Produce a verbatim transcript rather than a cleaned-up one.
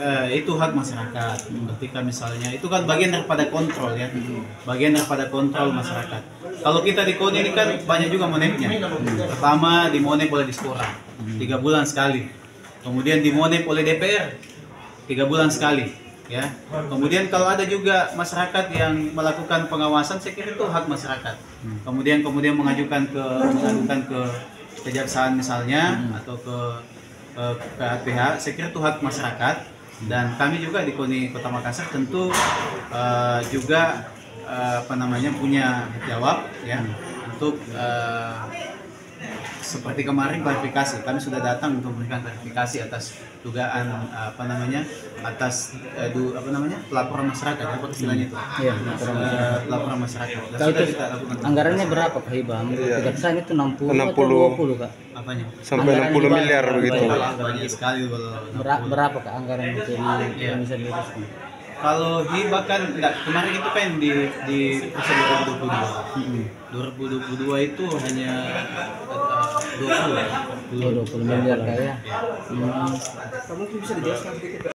eh, itu hak masyarakat. Ketika misalnya itu kan bagian daripada kontrol ya, bagian daripada kontrol masyarakat. Kalau kita di KONI ini kan banyak juga monepnya. Pertama di monep oleh Dispora tiga bulan sekali, kemudian di monep oleh D P R tiga bulan sekali. Ya, kemudian kalau ada juga masyarakat yang melakukan pengawasan, saya kira itu hak masyarakat. Kemudian kemudian mengajukan ke mengajukan ke kejaksaan misalnya atau ke ke, ke P H, saya kira itu hak masyarakat. Dan kami juga di KONI Kota Makassar tentu uh, juga uh, apa namanya punya jawab ya untuk uh, seperti kemarin klarifikasi, kami sudah datang untuk memberikan klarifikasi atas dugaan apa namanya atas eh, du, apa namanya pelaporan masyarakat apa istilahnya itu ya, pelaporan masyarakat. pelaporan masyarakat. Kalau itu anggarannya berapa Pak Ibam? Kejaksaan itu enam puluh atau dua puluh Kak? Apanya? Sampai enam puluh miliar begitu. Banyak sekali kalau Ber- berapa Kak anggaran itu di ya. bisa diuruskan? Kalau hibah kan enggak, kemarin itu kan di di dua ribu dua puluh dua. Mm-hmm. dua ribu dua puluh dua itu hanya uh, dua puluh dua puluh miliar Kak ya. Ya. Hmm. Kamu bisa dijelaskan sedikit